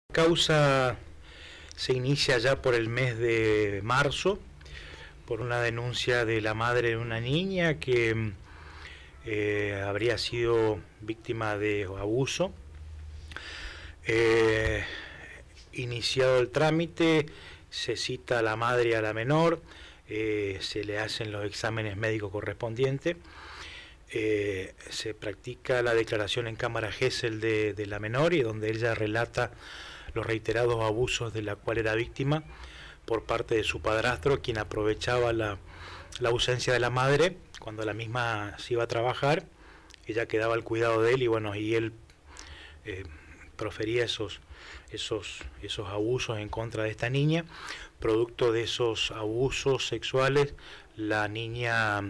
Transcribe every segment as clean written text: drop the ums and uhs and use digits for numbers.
La causa se inicia ya por el mes de marzo, por una denuncia de la madre de una niña que habría sido víctima de abuso. Iniciado el trámite, se cita a la madre y a la menor, se le hacen los exámenes médicos correspondientes, se practica la declaración en cámara Gesell de la menor, y donde ella relata los reiterados abusos de la cual era víctima por parte de su padrastro, quien aprovechaba la ausencia de la madre cuando la misma se iba a trabajar. Ella quedaba al cuidado de él, y bueno, y él profería esos abusos en contra de esta niña. Producto de esos abusos sexuales, la niña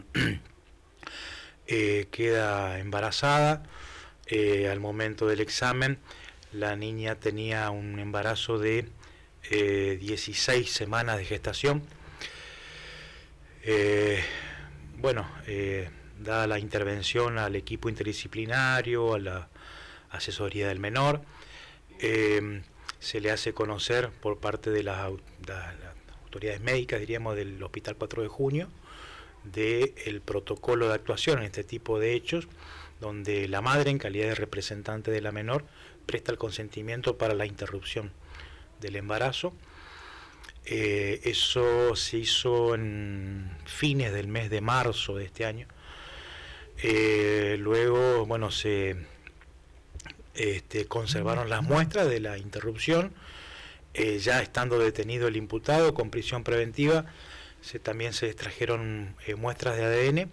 queda embarazada. Al momento del examen, la niña tenía un embarazo de 16 semanas de gestación. Dada la intervención al equipo interdisciplinario, a la asesoría del menor, se le hace conocer por parte de las autoridades médicas, diríamos, del Hospital 4 de Junio, del protocolo de actuación en este tipo de hechos, donde la madre, en calidad de representante de la menor, presta el consentimiento para la interrupción del embarazo. Eso se hizo en fines del mes de marzo de este año. Luego, bueno, se conservaron las muestras de la interrupción. Ya estando detenido el imputado con prisión preventiva, también se extrajeron muestras de ADN.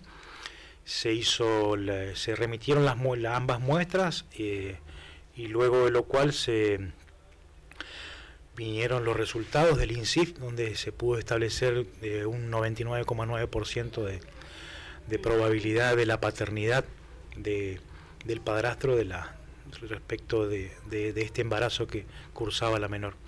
Se remitieron ambas muestras, y luego de lo cual se vinieron los resultados del INSIF, donde se pudo establecer un 99,9% de probabilidad de la paternidad del padrastro respecto de este embarazo que cursaba la menor.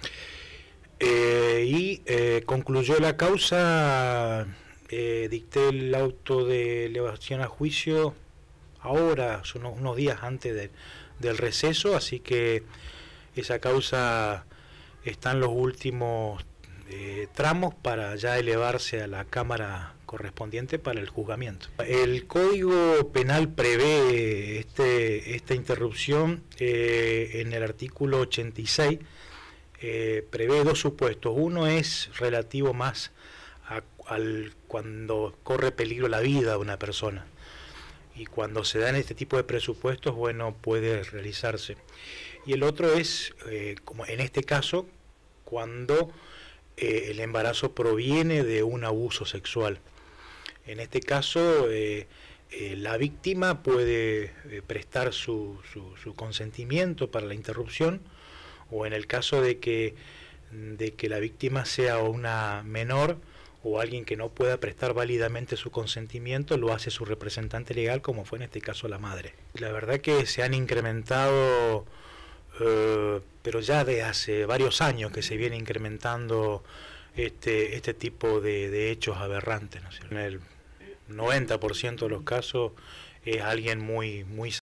Concluyó la causa. Dicté el auto de elevación a juicio ahora, son unos días antes del receso, así que esa causa está en los últimos tramos para ya elevarse a la Cámara correspondiente para el juzgamiento. El Código Penal prevé esta interrupción en el artículo 86. Prevé dos supuestos. Uno es relativo más cuando corre peligro la vida de una persona, y cuando se dan este tipo de presupuestos, bueno, puede realizarse. Y el otro es, como en este caso, cuando el embarazo proviene de un abuso sexual. En este caso, la víctima puede prestar su consentimiento para la interrupción, o en el caso de que la víctima sea una menor o alguien que no pueda prestar válidamente su consentimiento, lo hace su representante legal, como fue en este caso la madre. La verdad que se han incrementado, pero ya de hace varios años que se viene incrementando este tipo de hechos aberrantes, ¿no? En el 90% de los casos es alguien muy